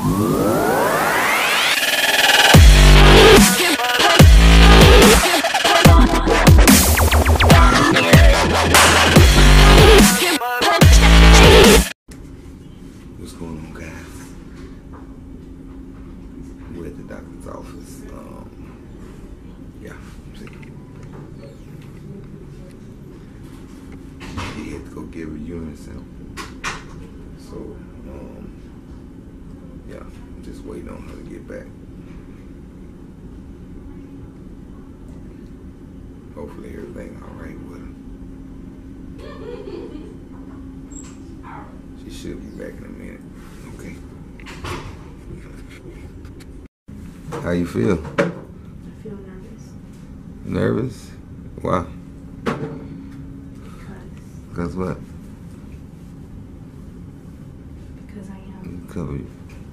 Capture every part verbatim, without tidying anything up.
What's going on, guys? We're at the doctor's office. Um, yeah, see. He had to go give a urine sample. So, um, yeah, I'm just waiting on her to get back. Hopefully everything all right with her. She should be back in a minute. Okay. How you feel? I feel nervous. Nervous? Why? Because. Because what? Because I am. Cover you.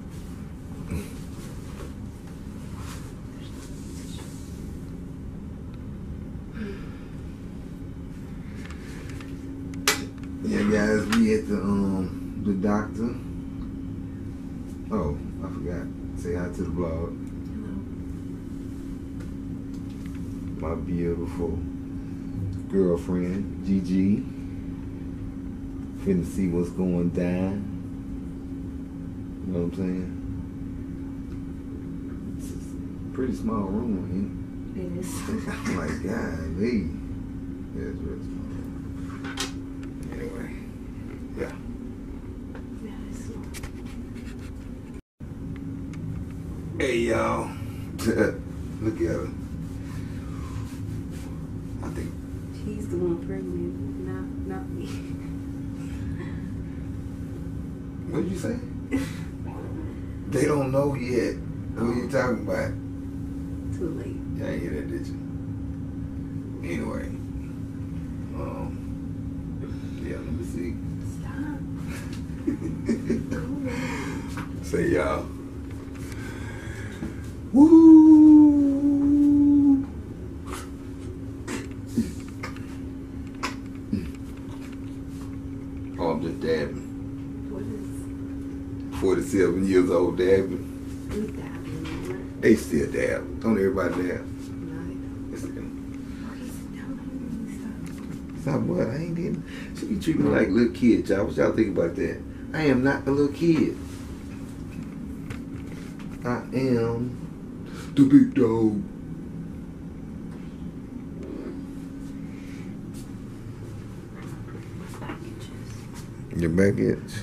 Yeah, guys, we at the um the doctor. Oh, I forgot. Say hi to the vlog. Hello. My beautiful girlfriend, Gigi. Finna see what's going down. You know what I'm saying? It's a pretty small room, ain't It is. it? I'm like, golly. Yeah, it's real small. Anyway, yeah. Yeah, it's small. Hey, y'all. Look at her. I think. She's the one pregnant, not not me. What did you say? They don't know yet. What are you talking about? Too late. Yeah, I ain't hear that, did you? Anyway. Um. Yeah, let me see. Stop. Say y'all. Woo! Oh, I'm just dabbing. What is forty-seven years old dabbing. who's dabbing? They still dab. Don't everybody dab? No, I It's them. don't. Stop what? I ain't getting. She be treating me like a little kid, y'all. What y'all think about that? I am not a little kid. I am the big dog. Your back itch.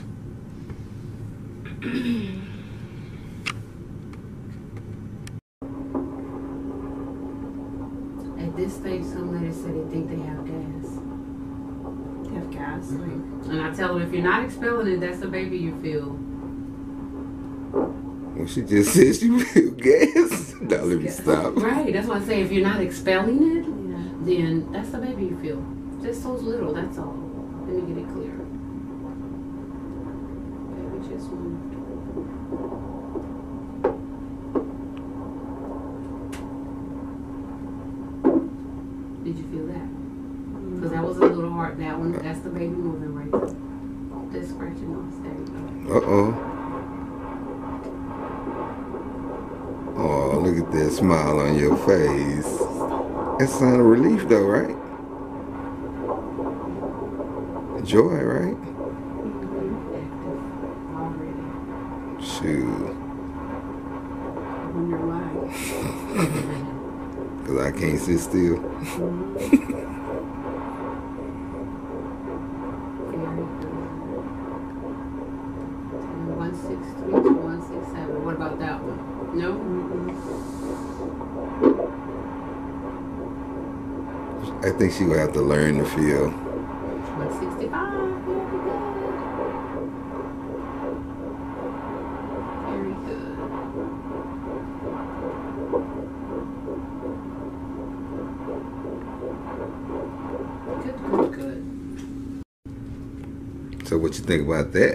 At this stage, some ladies say they think they have gas. They have gas, like. And I tell them, if you're not expelling it, that's the baby you feel. Well, she just said she feel gas. Now let me stop. Right, that's why I say if you're not expelling it, then that's the baby you feel. Just so little, that's all. Let me get it clear. Baby just moved. Did you feel that? Because that was a little hard. That one, that's the baby moving right there. Just scratching off. There you go. Uh-oh. Oh, look at that smile on your face. That's a sign of relief though, right? Joy, right? Mm-hmm. Already. Shoot. I wonder why. Because I can't sit still. Mm-hmm. Very good. one six three to one six seven. What about that one? No? Mm-mm. I think she will have to learn to feel. one sixty-five. Very good. Very good. Good, good, good. So what you think about that?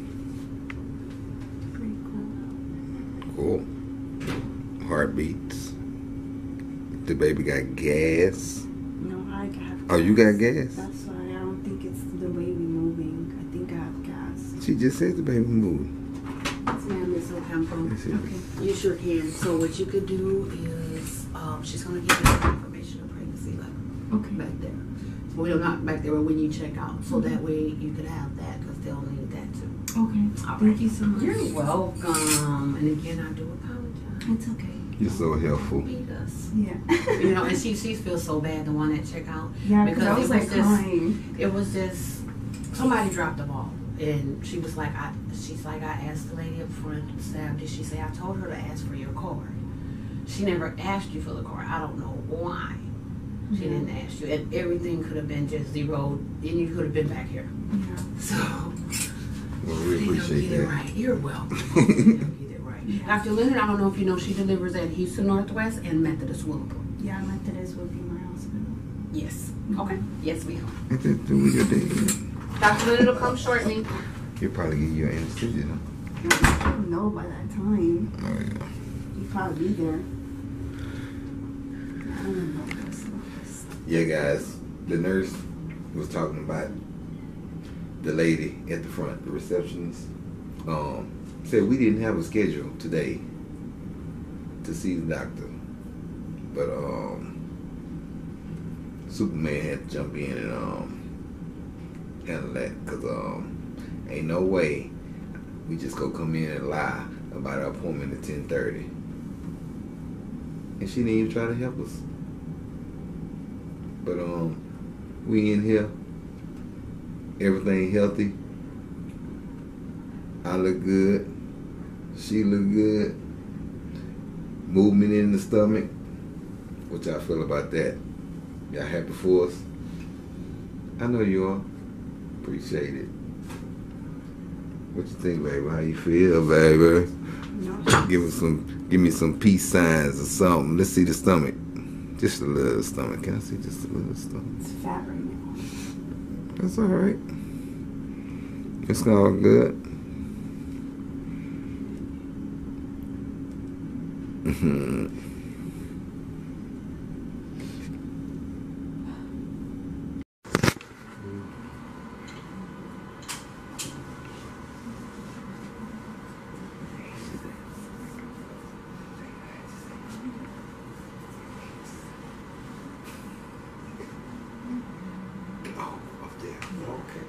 Pretty cool. Cool. Heartbeats. The baby got gas. No, I have Oh, you got gas? That's why I don't think it's the baby moving. I think I have gas. She just said the baby moved. Yes, ma'am, Miss Ocampo. Yes, yes. Okay, you sure can. So what you could do is, um, she's gonna give you some information of pregnancy letter Okay. back there. Well, not back there, but when you check out, so that way you could have that, because they'll need that too. Okay. All Thank right. you so much. You're welcome. And again, I do apologize. It's okay. You're so helpful. Beat us. Yeah. You know, and she she feels so bad, the one that check out. Yeah, because I Because was it like was just- crying. It was just somebody dropped the ball, and she was like, I she's like, I asked the lady up front, Sam, did she say I told her to ask for your card? She never asked you for the card. I don't know why. She Yeah. didn't ask you, and everything could have been just zeroed, and you could have been back here. Yeah. So Well, we they don't appreciate get it that. right. You're welcome. They don't get it right. Yeah. Doctor Leonard, I don't know if you know, she delivers at Houston Northwest and Methodist Willowbrook. Yeah, Methodist would be my hospital. Yes. Okay. Yes, we are. What did you do with your day? Doctor Leonard will come shortly. He'll probably give you an anesthesia, huh? I don't know by that time. Oh, yeah. You'd probably be there. I don't know. Yeah, guys, the nurse was talking about the lady at the front, the receptionist. Um, said we didn't have a schedule today to see the doctor, but um, Superman had to jump in and um, handle that, because um, ain't no way we just go come in and lie about our appointment at ten thirty, and she didn't even try to help us. But um, we in here, everything healthy. I look good, she look good. Movement in the stomach. What y'all feel about that? Y'all happy for us? I know you are. Appreciate it. What you think, baby? How you feel, baby? No. Give me some, give me some peace signs or something. Let's see the stomach. Just a little stomach. Can I see just a little stomach? It's fat right now. That's all right. It's all good. Mm-hmm. Oh, up there. Okay.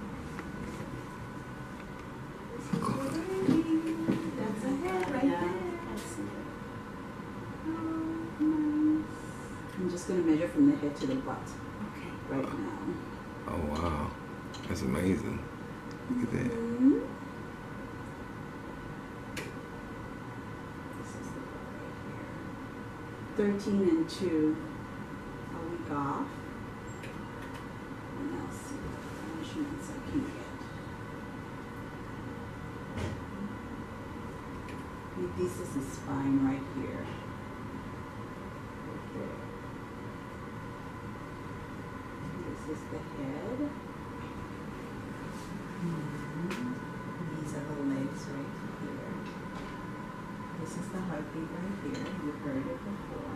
That's a head right there. I'm just going to measure from the head to the butt. Okay. Right now. Oh, wow. That's amazing. Look at that. Mm-hmm. This is the butt right here. thirteen and two. A week off. And I'll see what measurements I can get. This is the spine right here. Okay. This is the head. Mhm. These are the legs right here. This is the heartbeat right here. You've heard it before.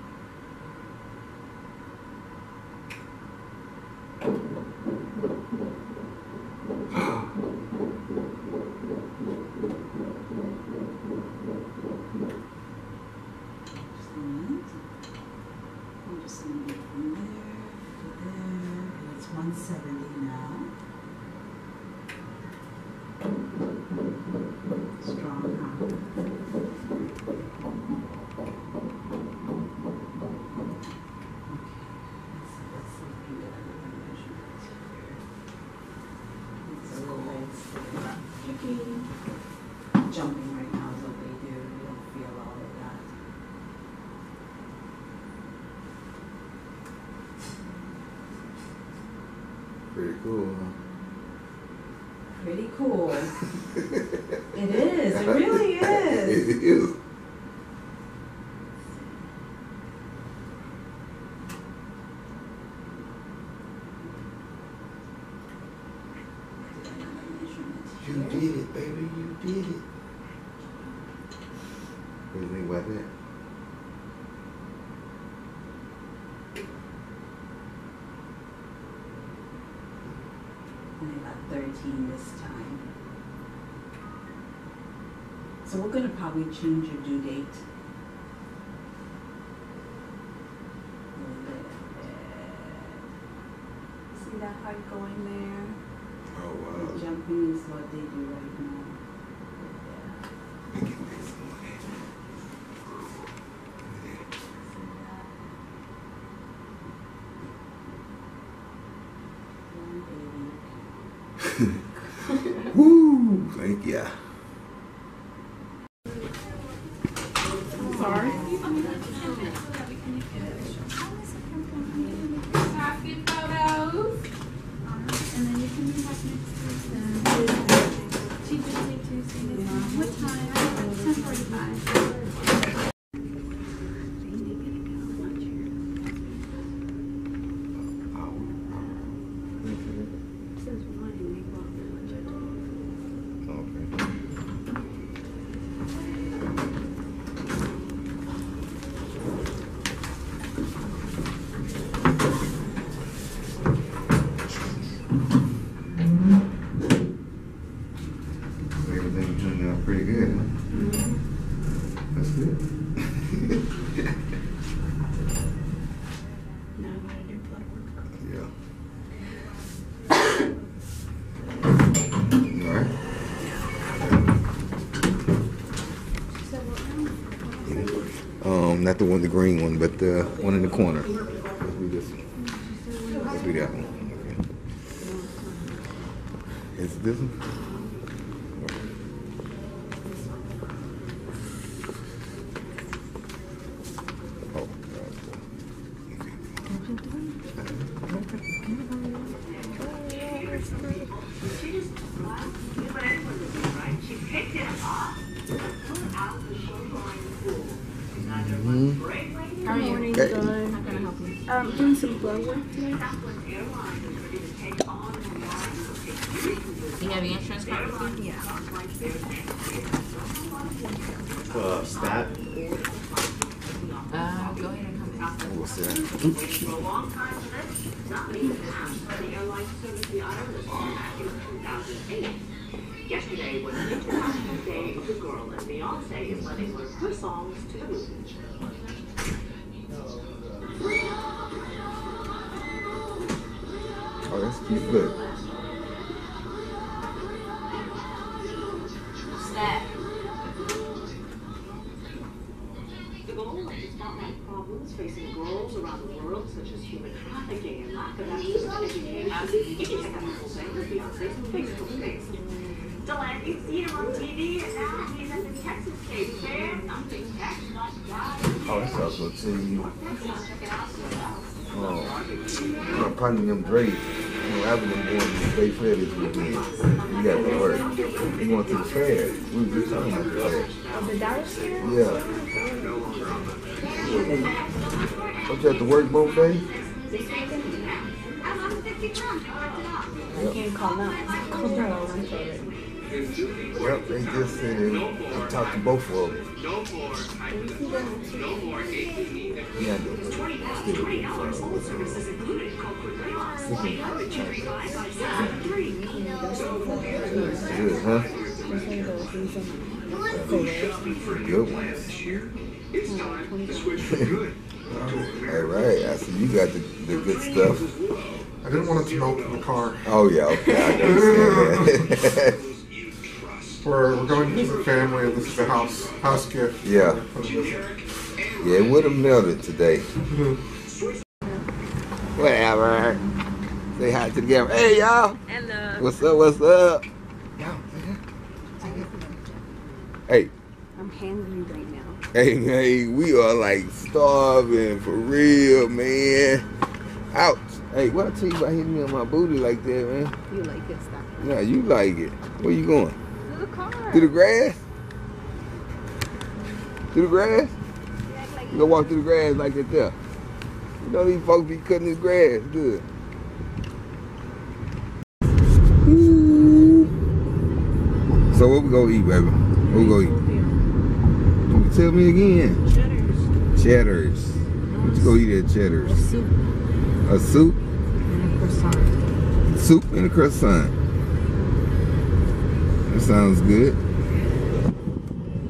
Just a minute. I'm just going to get from there to there. It's one seventy now. Strong huh? Okay. Let's, let's see if we can get another measurement here. These are the legs. Tricky. Jumping right now is what they do. You don't feel all of that. Pretty cool, Pretty cool. It is. huh? It really is. It is. Do another measurement You here. did it, baby. You did it. What do you think about that? And I got thirteen this time. So we're gonna probably change your due date. See that heart going there? Oh wow. The jumping is what they do right now. Yeah. Woo! Thank ya. Sorry. Happy photos. And then you can be back next Tuesday. Tuesday, Tuesday. What time? ten forty-five. Everything turned out pretty good, huh? That's good. Now I gotta do blood work. Yeah. All right. Um, not the one, the green one, but the one in the corner. Let's do this one. Let's do that one. Okay. Is it this one? Oh, How are you? okay. How can I help you? Um, doing some blood work today. You have your insurance card with you? Yeah. Uh, stat. Uh, go ahead and come in. What's that? Yesterday was International Day of the Girl, and Beyonce is letting one of her songs to the moon. Oh, that's cute. Look. Stat. The goal is to spotlight problems facing girls around the world, such as human trafficking and lack of access to education. You can check out the whole thing with Beyonce's Facebook page. Deland, you've seen him on T V, and now he's at the Texas State Fair. Something Texas like that. Oh, that's also T V. Oh, I'm probably them Drake. You know, I've been going to the State Fair this weekend. You got to work. We going to the fair. We were just talking about the fair. The Dallas fair? Yeah. Don't you have to work both days? You can call now. Call her on lunch already. Yep, they just said I talked to both of them. Yeah, I do. Still looking for good, huh? Good ones. All right, I see you got the, the good stuff. I didn't want it to melt in the car. Oh yeah, okay, I understand that. We're, we're going to visit family, and this is the house house gift. Yeah. For the visit. Yeah, it would have melted today. Whatever. Say hi to the camera. Hey y'all. Hello. What's up? What's up? Hey, I'm hungry right now. hey, hey, we are like starving for real, man. Ouch. Hey, what I tell you about hitting me on my booty like that, man? You like it, stuff. Nah, you like it. Where you going? To the car. Through the grass? Through the grass? You gonna walk through the grass like that there. You know these folks be cutting this grass. Good. Ooh. So what we gonna eat, baby? What we gonna eat? You tell me again. Cheddars. Cheddars. What you gonna eat at Cheddars? Soup. A soup? And a croissant. Soup and a croissant. That sounds good.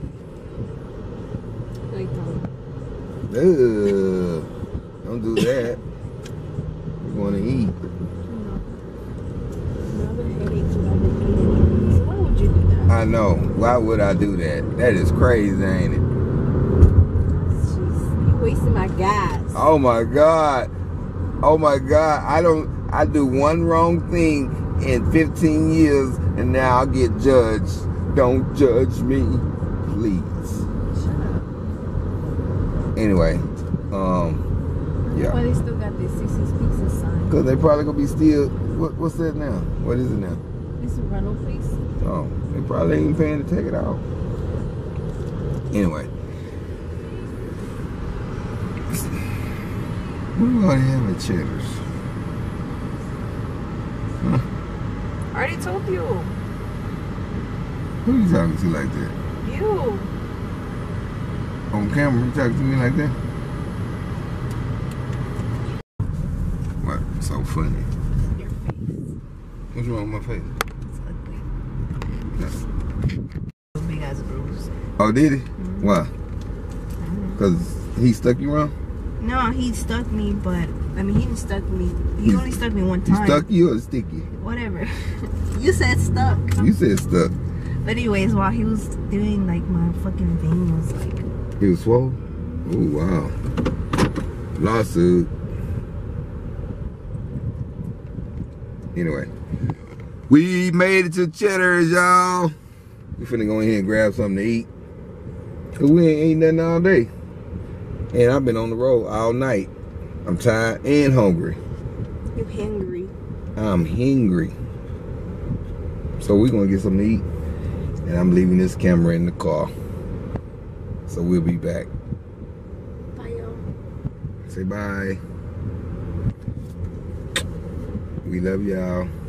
Ugh. Don't do that. You want to eat. Another headache when I've been eating. So why would you do that? I know. Why would I do that? That is crazy, ain't it? Jeez, you wasting my gas. Oh my God. Oh my God. I don't, I do one wrong thing in fifteen years and now I'll get judged. Don't judge me, please. Shut up. Anyway, um, yeah. Why they still got this Susie's Pizza sign? Because they probably going to be still, what, what's that now? What is it now? It's a rental place. Oh, they probably ain't paying to take it out. Anyway. What do I have at Cheddar's? Huh? I already told you. Who are you talking to like that? You. On camera, you talking to me like that? What? So funny. Your face. What's wrong with my face? It's ugly. Big ass bruise. Oh, did he? Mm-hmm. Why? Because he stuck you wrong? No, he stuck me, but I mean, he didn't stuck me. He He- only stuck me one He time. stuck you or sticky? Whatever. You said stuck. You said stuck. But anyways, while he was doing like my fucking vein was like. He was swole? Oh, wow. Lawsuit. Anyway. We made it to Cheddar's, y'all. We finna go in here and grab something to eat. Cause we ain't eating nothing all day. And I've been on the road all night. I'm tired and hungry. You hungry? I'm hungry. So we're gonna get something to eat. And I'm leaving this camera in the car. So we'll be back. Bye, y'all. Say bye. We love y'all.